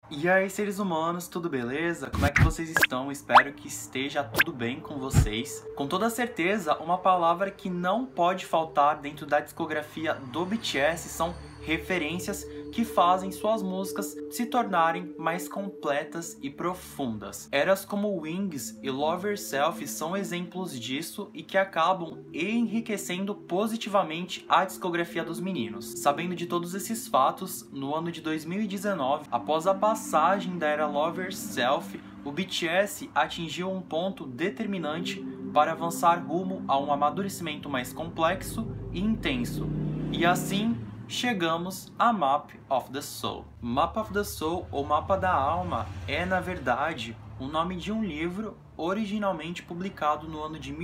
E aí, seres humanos, tudo beleza? Como é que vocês estão? Espero que esteja tudo bem com vocês. Com toda certeza, uma palavra que não pode faltar dentro da discografia do BTS são referências que fazem suas músicas se tornarem mais completas e profundas. Eras como Wings e Love Yourself são exemplos disso e que acabam enriquecendo positivamente a discografia dos meninos. Sabendo de todos esses fatos, no ano de 2019, após a passagem da era Love Yourself, o BTS atingiu um ponto determinante para avançar rumo a um amadurecimento mais complexo e intenso. E assim, chegamos a Map of the Soul. Map of the Soul, ou Mapa da Alma, é na verdade o nome de um livro originalmente publicado no ano de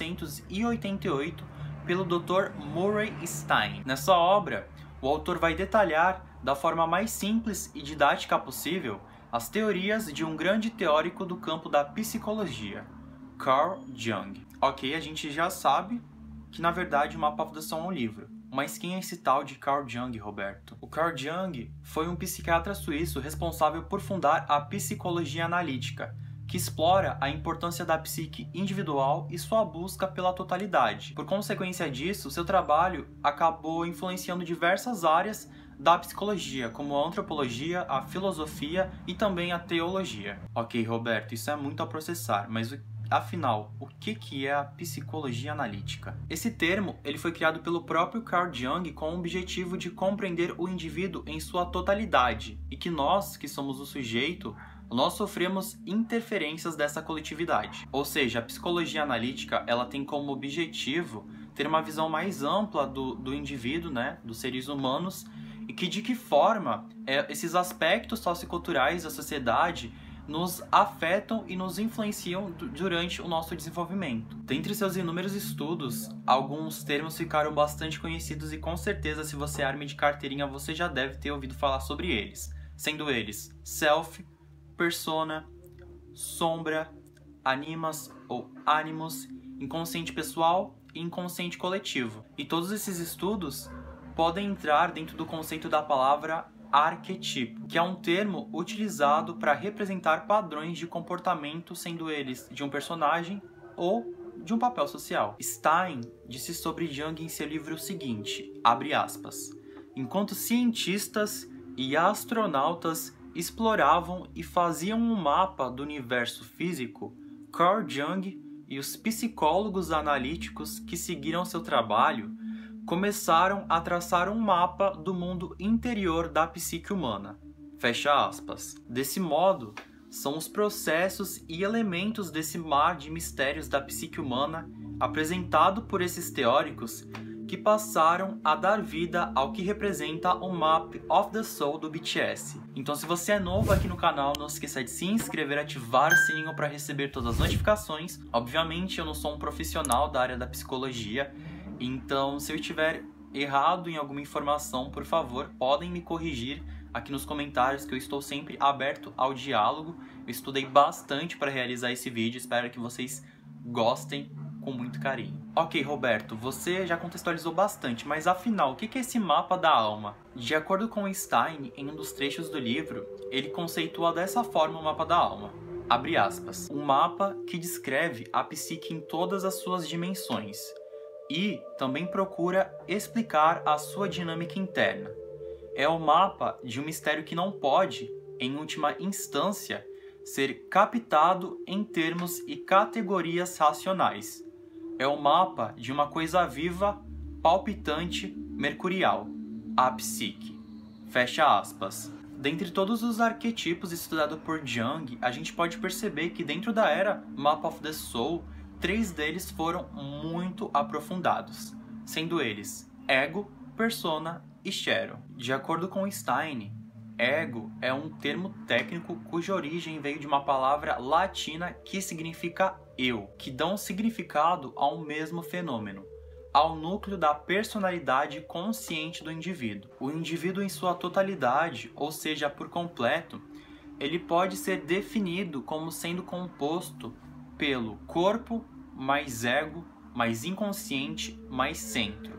1988 pelo Dr. Murray Stein. Nessa obra, o autor vai detalhar da forma mais simples e didática possível as teorias de um grande teórico do campo da psicologia, Carl Jung. Ok, a gente já sabe que na verdade o Map of the Soul é um livro. Mas quem é esse tal de Carl Jung, Roberto? O Carl Jung foi um psiquiatra suíço responsável por fundar a psicologia analítica, que explora a importância da psique individual e sua busca pela totalidade. Por consequência disso, seu trabalho acabou influenciando diversas áreas da psicologia, como a antropologia, a filosofia e também a teologia. Ok, Roberto, isso é muito a processar, mas afinal, o que é a psicologia analítica? Esse termo ele foi criado pelo próprio Carl Jung com o objetivo de compreender o indivíduo em sua totalidade e que nós, que somos o sujeito, nós sofremos interferências dessa coletividade. Ou seja, a psicologia analítica ela tem como objetivo ter uma visão mais ampla do indivíduo, né, dos seres humanos, e que de que forma esses aspectos socioculturais da sociedade nos afetam e nos influenciam durante o nosso desenvolvimento. Dentre seus inúmeros estudos, alguns termos ficaram bastante conhecidos e com certeza se você é arme de carteirinha você já deve ter ouvido falar sobre eles, sendo eles self, persona, sombra, animas ou animus, inconsciente pessoal e inconsciente coletivo. E todos esses estudos podem entrar dentro do conceito da palavra arquetipo, que é um termo utilizado para representar padrões de comportamento, sendo eles de um personagem ou de um papel social. Stein disse sobre Jung em seu livro o seguinte, abre aspas, enquanto cientistas e astronautas exploravam e faziam um mapa do universo físico, Carl Jung e os psicólogos analíticos que seguiram seu trabalho começaram a traçar um mapa do mundo interior da psique humana. Fecha aspas. Desse modo, são os processos e elementos desse mar de mistérios da psique humana, apresentado por esses teóricos, que passaram a dar vida ao que representa o Map of the Soul do BTS. Então, se você é novo aqui no canal, não se esqueça de se inscrever e ativar o sininho para receber todas as notificações. Obviamente, eu não sou um profissional da área da psicologia, então, se eu estiver errado em alguma informação, por favor, podem me corrigir aqui nos comentários, que eu estou sempre aberto ao diálogo. Eu estudei bastante para realizar esse vídeo, espero que vocês gostem com muito carinho. Ok, Roberto, você já contextualizou bastante, mas afinal, o que é esse mapa da alma? De acordo com Stein, em um dos trechos do livro, ele conceitua dessa forma o mapa da alma. Abre aspas. Um mapa que descreve a psique em todas as suas dimensões e também procura explicar a sua dinâmica interna. É o mapa de um mistério que não pode, em última instância, ser captado em termos e categorias racionais. É o mapa de uma coisa viva, palpitante, mercurial, a psique. Fecha aspas. Dentre todos os arquetipos estudados por Jung, a gente pode perceber que dentro da era Map of the Soul, 3 deles foram muito aprofundados, sendo eles ego, persona e shadow. De acordo com Stein, ego é um termo técnico cuja origem veio de uma palavra latina que significa eu, que dá um significado ao mesmo fenômeno, ao núcleo da personalidade consciente do indivíduo. O indivíduo em sua totalidade, ou seja, por completo, ele pode ser definido como sendo composto pelo corpo, mais ego, mais inconsciente, mais centro.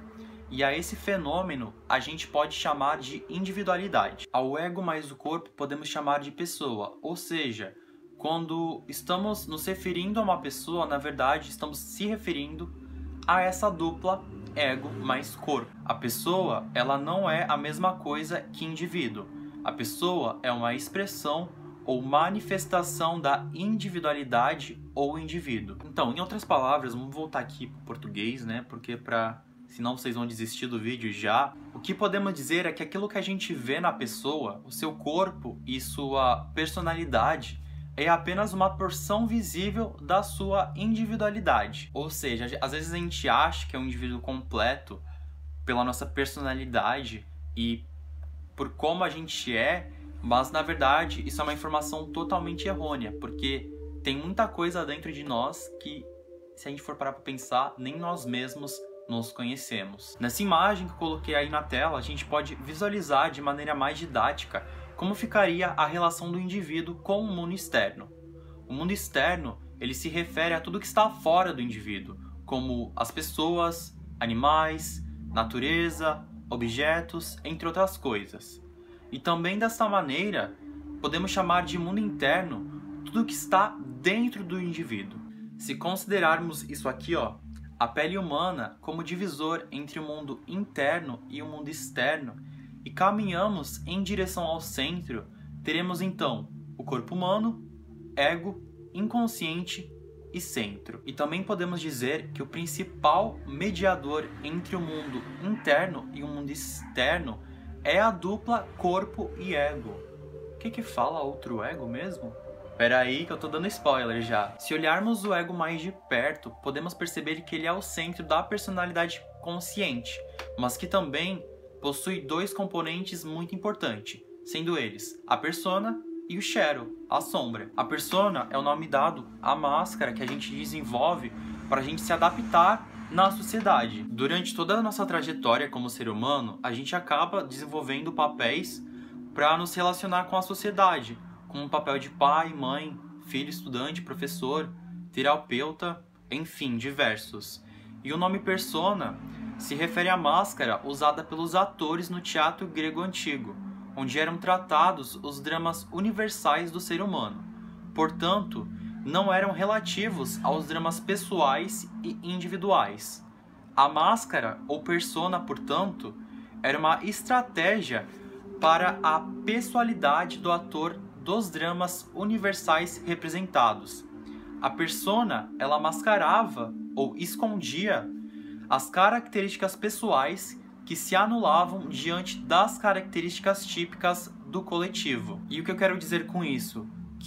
E a esse fenômeno a gente pode chamar de individualidade. Ao ego mais o corpo podemos chamar de pessoa, ou seja, quando estamos nos referindo a uma pessoa, na verdade estamos se referindo a essa dupla ego mais corpo. A pessoa, ela não é a mesma coisa que indivíduo. A pessoa é uma expressão ou manifestação da individualidade ou indivíduo. Então, em outras palavras, vamos voltar aqui para o português, né? Porque senão vocês vão desistir do vídeo já. O que podemos dizer é que aquilo que a gente vê na pessoa, o seu corpo e sua personalidade, é apenas uma porção visível da sua individualidade. Ou seja, às vezes a gente acha que é um indivíduo completo pela nossa personalidade e por como a gente é, mas na verdade isso é uma informação totalmente errônea, porque tem muita coisa dentro de nós que, se a gente for parar para pensar, nem nós mesmos nos conhecemos. Nessa imagem que eu coloquei aí na tela, a gente pode visualizar de maneira mais didática como ficaria a relação do indivíduo com o mundo externo. O mundo externo, ele se refere a tudo que está fora do indivíduo, como as pessoas, animais, natureza, objetos, entre outras coisas. E também dessa maneira, podemos chamar de mundo interno tudo que está dentro do indivíduo. Se considerarmos isso aqui, a pele humana como divisor entre o mundo interno e o mundo externo, e caminhamos em direção ao centro, teremos então o corpo humano, ego, inconsciente e centro. E também podemos dizer que o principal mediador entre o mundo interno e o mundo externo é a dupla corpo e ego. O que fala outro ego mesmo? Pera aí que eu tô dando spoiler já. Se olharmos o ego mais de perto, podemos perceber que ele é o centro da personalidade consciente, mas que também possui dois componentes muito importantes, sendo eles a persona e o shadow, a sombra. A persona é o nome dado à máscara que a gente desenvolve para a gente se adaptar na sociedade. Durante toda a nossa trajetória como ser humano, a gente acaba desenvolvendo papéis para nos relacionar com a sociedade, como o papel de pai, mãe, filho, estudante, professor, terapeuta, enfim, diversos. E o nome persona se refere à máscara usada pelos atores no teatro grego antigo, onde eram tratados os dramas universais do ser humano. Portanto, não eram relativos aos dramas pessoais e individuais. A máscara, ou persona, portanto, era uma estratégia para a pessoalidade do ator dos dramas universais representados. A persona, ela mascarava ou escondia as características pessoais que se anulavam diante das características típicas do coletivo. E o que eu quero dizer com isso?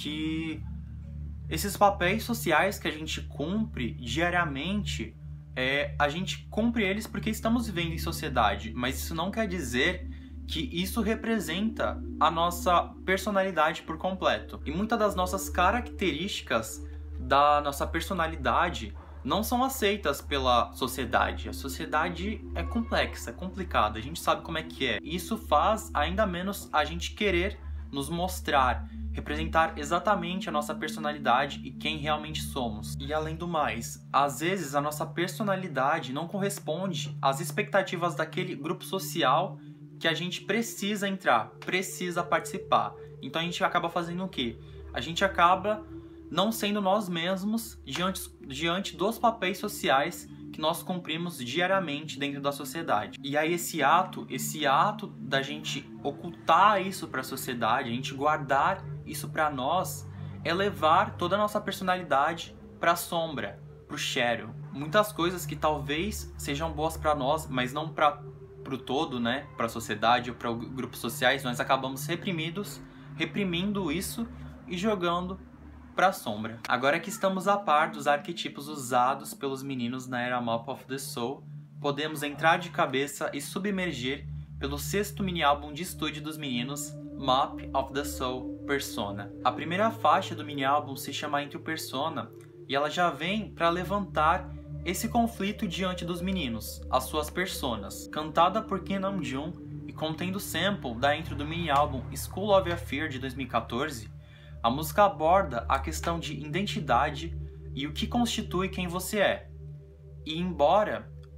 Que esses papéis sociais que a gente cumpre diariamente, a gente cumpre eles porque estamos vivendo em sociedade, mas isso não quer dizer que isso representa a nossa personalidade por completo. E muitas das nossas características da nossa personalidade não são aceitas pela sociedade. A sociedade é complexa, é complicada, a gente sabe como é que é. E isso faz ainda menos a gente querer nos mostrar, representar exatamente a nossa personalidade e quem realmente somos. E além do mais, às vezes a nossa personalidade não corresponde às expectativas daquele grupo social que a gente precisa entrar, precisa participar. Então a gente acaba fazendo o quê? A gente acaba não sendo nós mesmos diante dos papéis sociais que nós cumprimos diariamente dentro da sociedade. E aí esse ato da gente ocultar isso para a sociedade, a gente guardar isso para nós, é levar toda a nossa personalidade para a sombra, para o shadow. Muitas coisas que talvez sejam boas para nós, mas não para o todo, né? Para a sociedade ou para grupos sociais, nós acabamos reprimindo isso e jogando para a sombra. Agora que estamos a par dos arquetipos usados pelos meninos na era Map of the Soul, podemos entrar de cabeça e submergir pelo 6º mini-álbum de estúdio dos meninos, Map of the Soul Persona. A primeira faixa do mini-álbum se chama Into Persona e ela já vem para levantar esse conflito diante dos meninos, as suas personas. Cantada por Kim Namjoon e contendo sample da intro do mini-álbum School of Fear de 2014, a música aborda a questão de identidade e o que constitui quem você é. E embora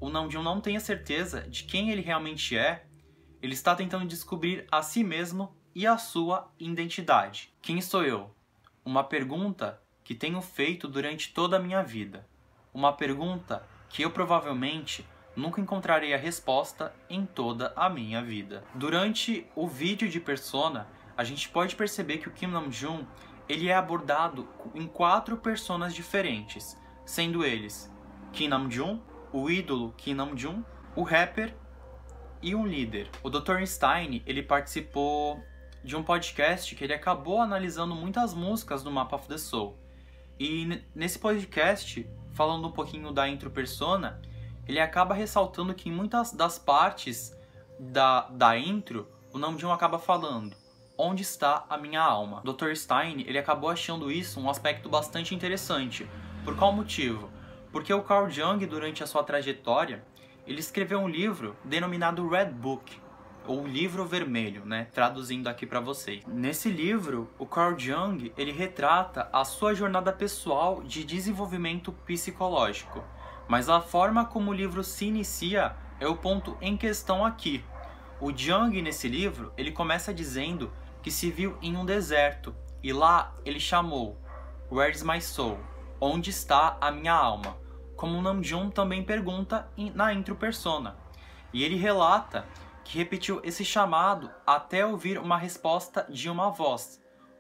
o Namjoon não tem a certeza de quem ele realmente é, ele está tentando descobrir a si mesmo e a sua identidade. Quem sou eu? Uma pergunta que tenho feito durante toda a minha vida. Uma pergunta que eu provavelmente nunca encontrarei a resposta em toda a minha vida. Durante o vídeo de Persona, a gente pode perceber que o Kim Namjoon ele é abordado em 4 personas diferentes, sendo eles Kim Namjoon, o ídolo Kim Namjoon, o rapper e um líder. O Dr. Stein ele participou de um podcast que ele acabou analisando muitas músicas do Map of the Soul. E nesse podcast, falando um pouquinho da intro persona, ele acaba ressaltando que em muitas das partes da intro, o Namjoon acaba falando: onde está a minha alma? O Dr. Stein ele acabou achando isso um aspecto bastante interessante. Por qual motivo? Porque o Carl Jung, durante a sua trajetória, ele escreveu um livro denominado Red Book, ou Livro Vermelho, né? Traduzindo aqui para vocês. Nesse livro, o Carl Jung ele retrata a sua jornada pessoal de desenvolvimento psicológico. Mas a forma como o livro se inicia é o ponto em questão aqui. O Jung, nesse livro, ele começa dizendo que se viu em um deserto, e lá ele chamou Where's My Soul? Onde está a minha alma? Como o Namjoon também pergunta na intro persona. E ele relata que repetiu esse chamado até ouvir uma resposta de uma voz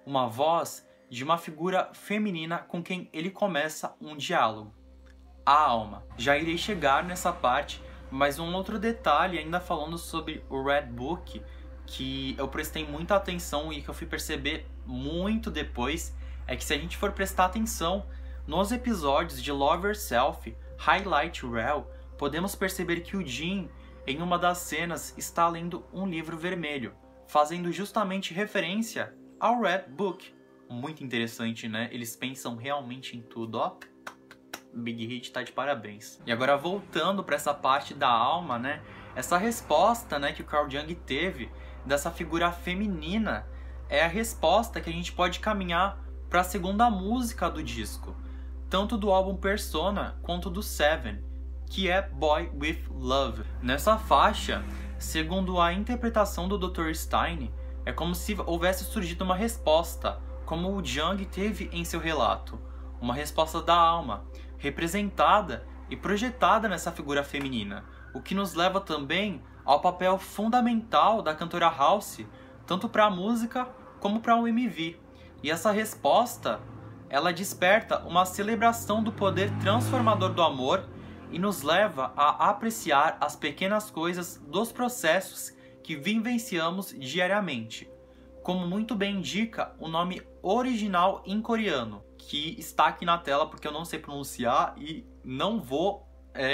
de uma figura feminina com quem ele começa um diálogo. A alma. Já irei chegar nessa parte, mas um outro detalhe, ainda falando sobre o Red Book, que eu prestei muita atenção e que eu fui perceber muito depois, é que se a gente for prestar atenção nos episódios de Love Yourself, Highlight Reel, podemos perceber que o Jin, em uma das cenas, está lendo um livro vermelho, fazendo justamente referência ao Red Book. Muito interessante, né? Eles pensam realmente em tudo, ó. Big Hit tá de parabéns. E agora voltando para essa parte da alma, né? Essa resposta, né, que o Carl Jung teve dessa figura feminina é a resposta que a gente pode caminhar para a segunda música do disco, tanto do álbum Persona quanto do Seven, que é Boy With Love. Nessa faixa, segundo a interpretação do Dr. Stein, é como se houvesse surgido uma resposta, como o Jung teve em seu relato, uma resposta da alma, representada e projetada nessa figura feminina, o que nos leva também ao papel fundamental da cantora House, tanto para a música como para o MV. E essa resposta, ela desperta uma celebração do poder transformador do amor e nos leva a apreciar as pequenas coisas dos processos que vivenciamos diariamente. Como muito bem indica o nome original em coreano, que está aqui na tela porque eu não sei pronunciar e não vou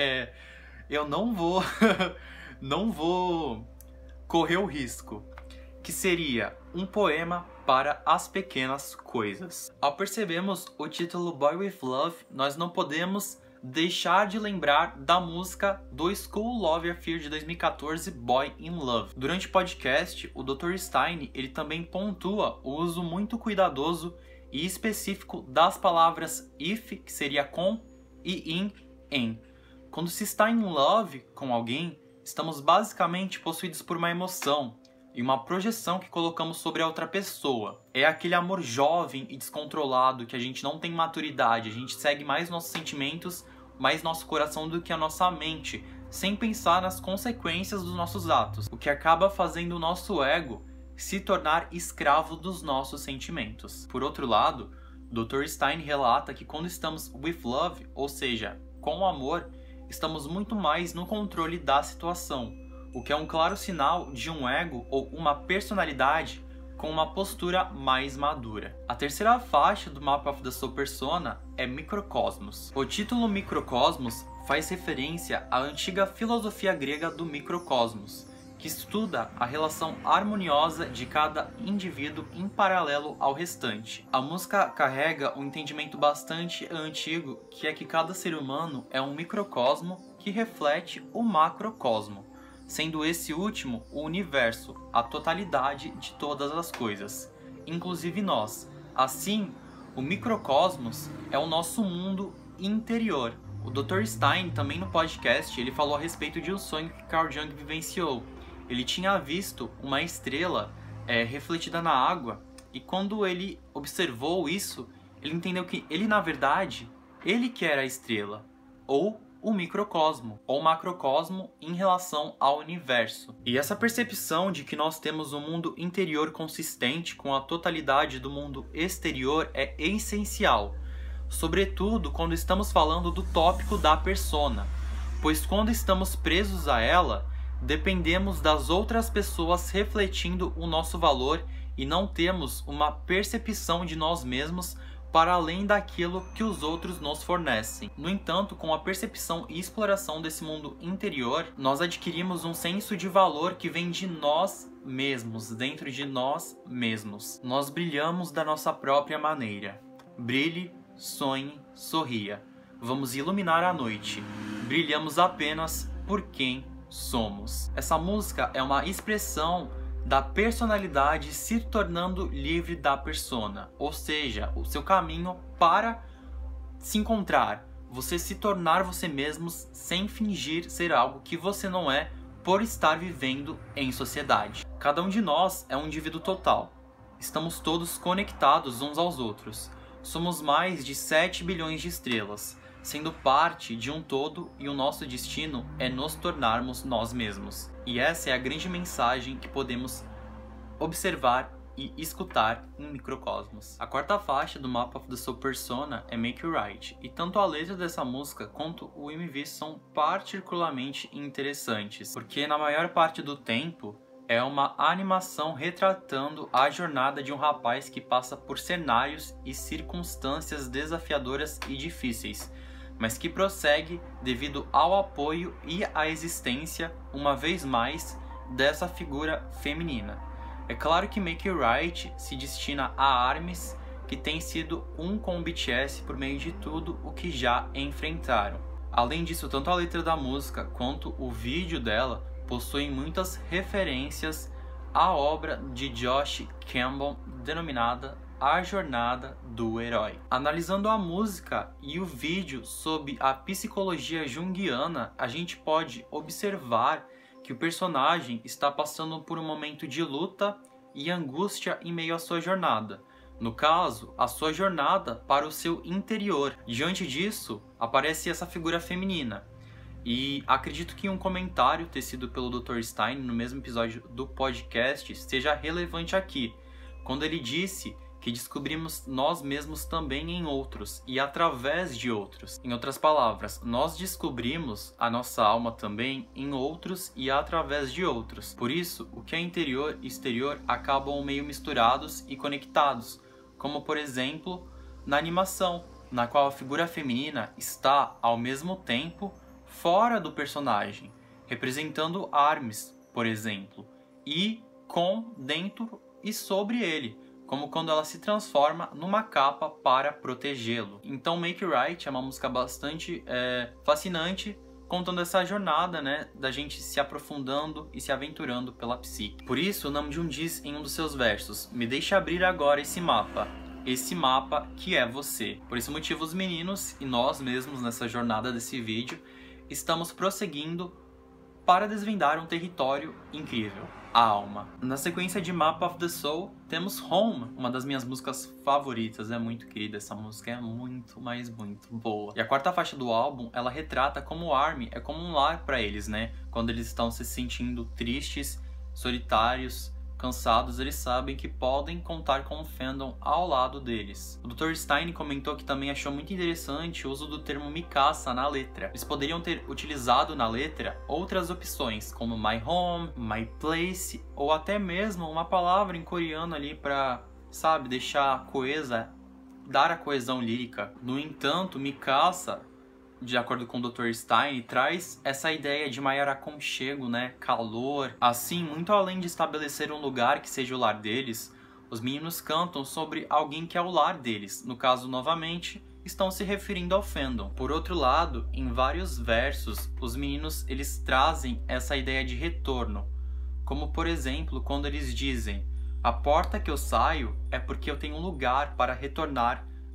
correr o risco, que seria um poema para as pequenas coisas. Ao percebermos o título Boy With Love, nós não podemos deixar de lembrar da música do School Love Affair de 2014, Boy in Love. Durante o podcast, o Dr. Stein ele também pontua o uso muito cuidadoso e específico das palavras if, que seria com, e in, em. Quando se está em love com alguém, estamos basicamente possuídos por uma emoção e uma projeção que colocamos sobre a outra pessoa. É aquele amor jovem e descontrolado que a gente não tem maturidade, a gente segue mais nossos sentimentos, mais nosso coração do que a nossa mente, sem pensar nas consequências dos nossos atos, o que acaba fazendo o nosso ego se tornar escravo dos nossos sentimentos. Por outro lado, Dr. Stein relata que quando estamos with love, ou seja, com amor, estamos muito mais no controle da situação, o que é um claro sinal de um ego ou uma personalidade com uma postura mais madura. A terceira faixa do Map of the Soul Persona é Microcosmos. O título Microcosmos faz referência à antiga filosofia grega do microcosmos, que estuda a relação harmoniosa de cada indivíduo em paralelo ao restante. A música carrega um entendimento bastante antigo, que é que cada ser humano é um microcosmo que reflete o macrocosmo, sendo esse último o universo, a totalidade de todas as coisas, inclusive nós. Assim, o microcosmos é o nosso mundo interior, O Dr. Stein, também no podcast, ele falou a respeito de um sonho que Carl Jung vivenciou. Ele tinha visto uma estrela refletida na água, e quando ele observou isso, ele entendeu que ele, na verdade, ele que era a estrela, ou o microcosmo, ou macrocosmo em relação ao universo. E essa percepção de que nós temos um mundo interior consistente com a totalidade do mundo exterior é essencial, sobretudo quando estamos falando do tópico da persona, pois quando estamos presos a ela, dependemos das outras pessoas refletindo o nosso valor e não temos uma percepção de nós mesmos para além daquilo que os outros nos fornecem. No entanto, com a percepção e exploração desse mundo interior, nós adquirimos um senso de valor que vem de nós mesmos, dentro de nós mesmos. Nós brilhamos da nossa própria maneira. Brilhe, sonhe, sorria. Vamos iluminar a noite. Brilhamos apenas por quem somos. Essa música é uma expressão da personalidade se tornando livre da persona, ou seja, o seu caminho para se encontrar, você se tornar você mesmo sem fingir ser algo que você não é por estar vivendo em sociedade. Cada um de nós é um indivíduo total. Estamos todos conectados uns aos outros. Somos mais de 7 bilhões de estrelas, sendo parte de um todo, e o nosso destino é nos tornarmos nós mesmos. E essa é a grande mensagem que podemos observar e escutar em Microcosmos. A quarta faixa do Map of the Soul Persona é Make It Right, e tanto a letra dessa música quanto o MV são particularmente interessantes, porque na maior parte do tempo é uma animação retratando a jornada de um rapaz que passa por cenários e circunstâncias desafiadoras e difíceis, mas que prossegue devido ao apoio e à existência, uma vez mais, dessa figura feminina. É claro que Make It Right se destina a ARMYs, que tem sido um com o BTS por meio de tudo o que já enfrentaram. Além disso, tanto a letra da música quanto o vídeo dela possuem muitas referências à obra de Josh Campbell, denominada A Jornada do Herói. Analisando a música e o vídeo sob a psicologia junguiana, a gente pode observar que o personagem está passando por um momento de luta e angústia em meio à sua jornada. No caso, a sua jornada para o seu interior. Diante disso, aparece essa figura feminina. E acredito que um comentário tecido pelo Dr. Stein no mesmo episódio do podcast seja relevante aqui, quando ele disse que descobrimos nós mesmos também em outros e através de outros. Em outras palavras, nós descobrimos a nossa alma também em outros e através de outros. Por isso, o que é interior e exterior acabam meio misturados e conectados, como por exemplo, na animação, na qual a figura feminina está ao mesmo tempo fora do personagem, representando ARMYs, por exemplo, e com, dentro e sobre ele, como quando ela se transforma numa capa para protegê-lo. Então Make It Right é uma música bastante fascinante, contando essa jornada, né, da gente se aprofundando e se aventurando pela psique. Por isso, Namjoon diz em um dos seus versos: me deixe abrir agora esse mapa que é você. Por esse motivo, os meninos e nós mesmos nessa jornada desse vídeo estamos prosseguindo para desvendar um território incrível, a alma. Na sequência de Map of the Soul, temos Home, uma das minhas músicas favoritas. É muito querida, essa música é muito, mas muito boa. E a quarta faixa do álbum, ela retrata como o ARMY é como um lar para eles, né? Quando eles estão se sentindo tristes, solitários, cansados, eles sabem que podem contar com o fandom ao lado deles. O Dr. Stein comentou que também achou muito interessante o uso do termo Mikasa na letra. Eles poderiam ter utilizado na letra outras opções, como My Home, My Place, ou até mesmo uma palavra em coreano ali para, sabe, deixar coesa, dar a coesão lírica. No entanto, Mikasa, de acordo com o Dr. Stein, traz essa ideia de maior aconchego, né? Calor. Assim, muito além de estabelecer um lugar que seja o lar deles, os meninos cantam sobre alguém que é o lar deles. No caso, novamente, estão se referindo ao fandom. Por outro lado, em vários versos, os meninos eles trazem essa ideia de retorno. Como, por exemplo, quando eles dizem: a porta que eu saio é porque eu tenho um lugar para retornar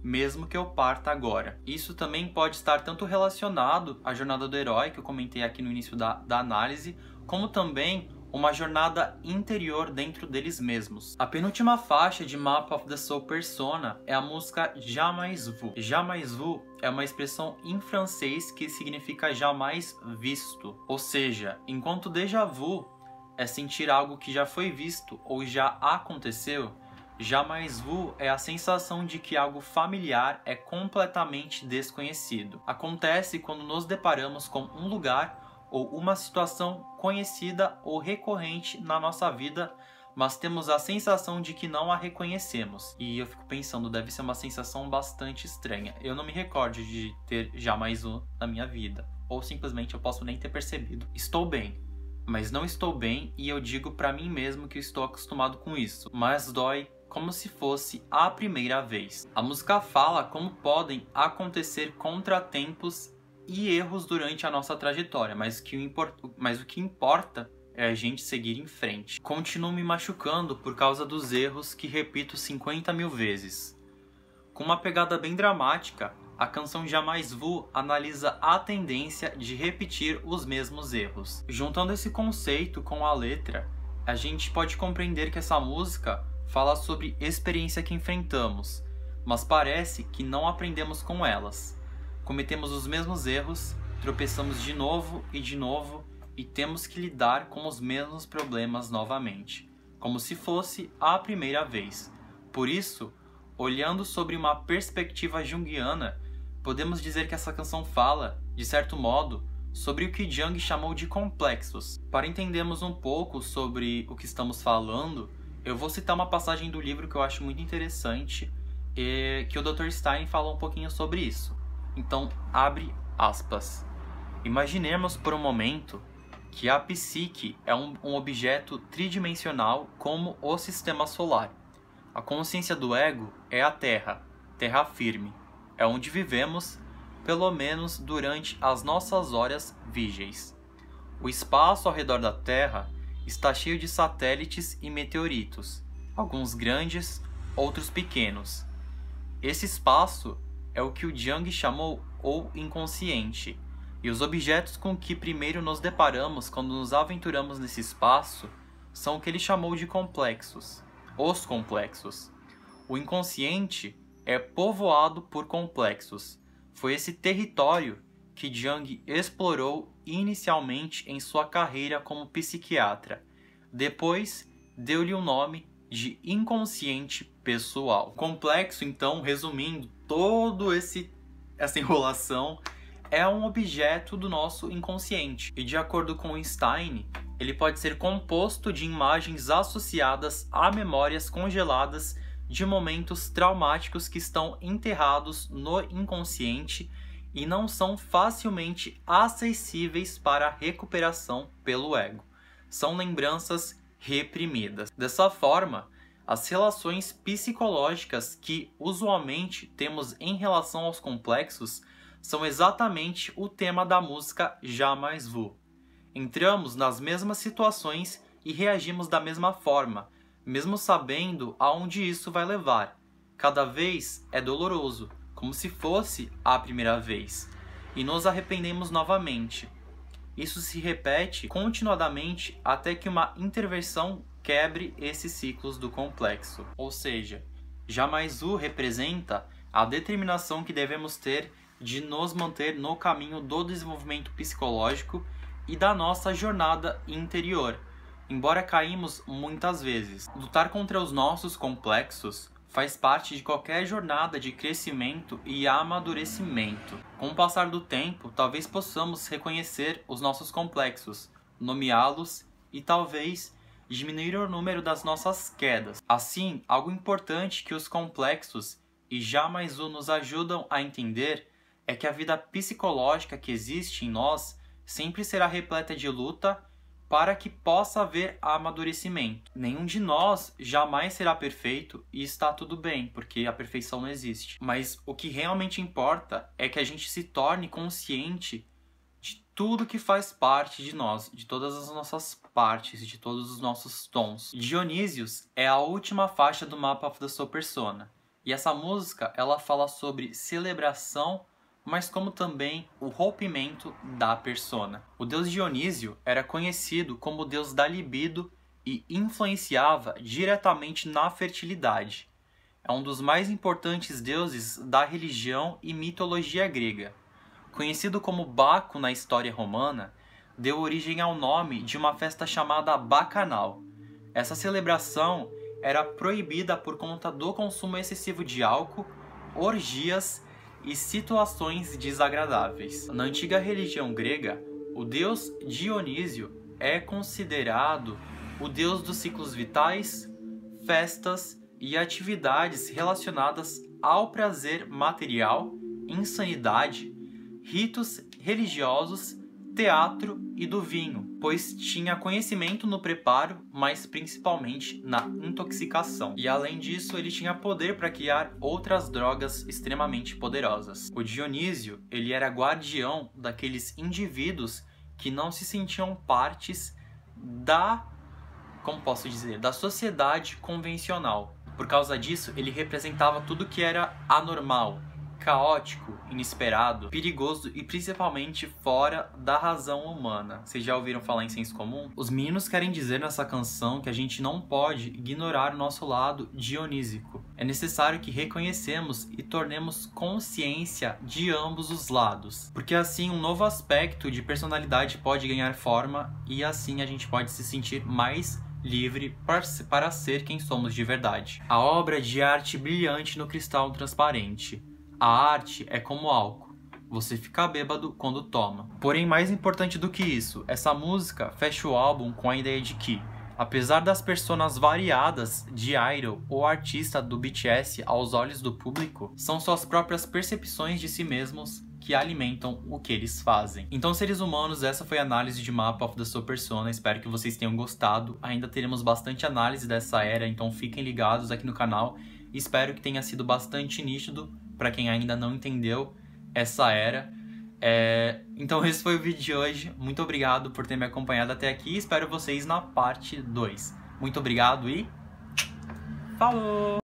mesmo que eu parta agora. Isso também pode estar tanto relacionado à jornada do herói, que eu comentei aqui no início da análise, como também uma jornada interior dentro deles mesmos. A penúltima faixa de Map of the Soul Persona é a música Jamais Vu. Jamais vu é uma expressão em francês que significa jamais visto. Ou seja, enquanto déjà vu é sentir algo que já foi visto ou já aconteceu, jamais vu é a sensação de que algo familiar é completamente desconhecido. Acontece quando nos deparamos com um lugar ou uma situação conhecida ou recorrente na nossa vida, mas temos a sensação de que não a reconhecemos. E eu fico pensando, deve ser uma sensação bastante estranha. Eu não me recordo de ter jamais um na minha vida, ou simplesmente eu posso nem ter percebido. Estou bem, mas não estou bem, e eu digo pra mim mesmo que estou acostumado com isso, mas dói como se fosse a primeira vez. A música fala como podem acontecer contratempos e erros durante a nossa trajetória, mas o que importa é a gente seguir em frente. Continuo me machucando por causa dos erros que repito 50 mil vezes. Com uma pegada bem dramática, a canção Jamais Vu analisa a tendência de repetir os mesmos erros. Juntando esse conceito com a letra, a gente pode compreender que essa música fala sobre experiência que enfrentamos, mas parece que não aprendemos com elas. Cometemos os mesmos erros, tropeçamos de novo e temos que lidar com os mesmos problemas novamente, como se fosse a primeira vez. Por isso, olhando sobre uma perspectiva junguiana, podemos dizer que essa canção fala, de certo modo, sobre o que Jung chamou de complexos. Para entendermos um pouco sobre o que estamos falando, eu vou citar uma passagem do livro que eu acho muito interessante e que o Dr. Stein fala um pouquinho sobre isso. Então, abre aspas. Imaginemos por um momento que a psique é um objeto tridimensional como o sistema solar. A consciência do ego é a Terra, terra firme. É onde vivemos, pelo menos durante as nossas horas vígeis. O espaço ao redor da Terra está cheio de satélites e meteoritos, alguns grandes, outros pequenos. Esse espaço é o que o Jung chamou o inconsciente, e os objetos com que primeiro nos deparamos quando nos aventuramos nesse espaço são o que ele chamou de complexos, os complexos. O inconsciente é povoado por complexos. Foi esse território que Jung explorou inicialmente em sua carreira como psiquiatra. Depois, deu-lhe o nome de inconsciente pessoal. Complexo, então, resumindo todo essa enrolação, é um objeto do nosso inconsciente. E de acordo com Stein, ele pode ser composto de imagens associadas a memórias congeladas de momentos traumáticos que estão enterrados no inconsciente e não são facilmente acessíveis para a recuperação pelo ego. São lembranças reprimidas. Dessa forma, as relações psicológicas que usualmente temos em relação aos complexos são exatamente o tema da música Jamais Vu. Entramos nas mesmas situações e reagimos da mesma forma, mesmo sabendo aonde isso vai levar. Cada vez é doloroso, como se fosse a primeira vez, e nos arrependemos novamente. Isso se repete continuadamente até que uma intervenção quebre esses ciclos do complexo. Ou seja, Jamais Vu representa a determinação que devemos ter de nos manter no caminho do desenvolvimento psicológico e da nossa jornada interior, embora caímos muitas vezes. Lutar contra os nossos complexos faz parte de qualquer jornada de crescimento e amadurecimento. Com o passar do tempo, talvez possamos reconhecer os nossos complexos, nomeá-los e talvez diminuir o número das nossas quedas. Assim, algo importante que os complexos e Jamais Vu nos ajudam a entender é que a vida psicológica que existe em nós sempre será repleta de luta para que possa haver amadurecimento. Nenhum de nós jamais será perfeito e está tudo bem, porque a perfeição não existe. Mas o que realmente importa é que a gente se torne consciente de tudo que faz parte de nós, de todas as nossas partes, de todos os nossos tons. Dionísios é a última faixa do Map of the Soul Persona. E essa música, ela fala sobre celebração, mas como também o rompimento da persona. O deus Dionísio era conhecido como o deus da libido e influenciava diretamente na fertilidade. É um dos mais importantes deuses da religião e mitologia grega. Conhecido como Baco na história romana, deu origem ao nome de uma festa chamada Bacanal. Essa celebração era proibida por conta do consumo excessivo de álcool, orgias e situações desagradáveis. Na antiga religião grega, o deus Dionísio é considerado o deus dos ciclos vitais, festas e atividades relacionadas ao prazer material, insanidade, ritos religiosos, teatro e do vinho, pois tinha conhecimento no preparo, mas principalmente na intoxicação. E além disso, ele tinha poder para criar outras drogas extremamente poderosas. O Dionísio, ele era guardião daqueles indivíduos que não se sentiam partes da, como posso dizer, da sociedade convencional. Por causa disso, ele representava tudo que era anormal, caótico, inesperado, perigoso e principalmente fora da razão humana. Vocês já ouviram falar em senso comum? Os meninos querem dizer nessa canção que a gente não pode ignorar o nosso lado dionísico. É necessário que reconhecemos e tornemos consciência de ambos os lados, porque assim um novo aspecto de personalidade pode ganhar forma e assim a gente pode se sentir mais livre para ser quem somos de verdade. A obra de arte brilhante no cristal transparente. A arte é como álcool, você fica bêbado quando toma. Porém, mais importante do que isso, essa música fecha o álbum com a ideia de que, apesar das personas variadas de idol ou artista do BTS aos olhos do público, são suas próprias percepções de si mesmos que alimentam o que eles fazem. Então, seres humanos, essa foi a análise de Map of the Soul Persona. Espero que vocês tenham gostado. Ainda teremos bastante análise dessa era, então fiquem ligados aqui no canal. Espero que tenha sido bastante nítido para quem ainda não entendeu essa era. Então esse foi o vídeo de hoje. Muito obrigado por ter me acompanhado até aqui. Espero vocês na parte 2. Muito obrigado e falou!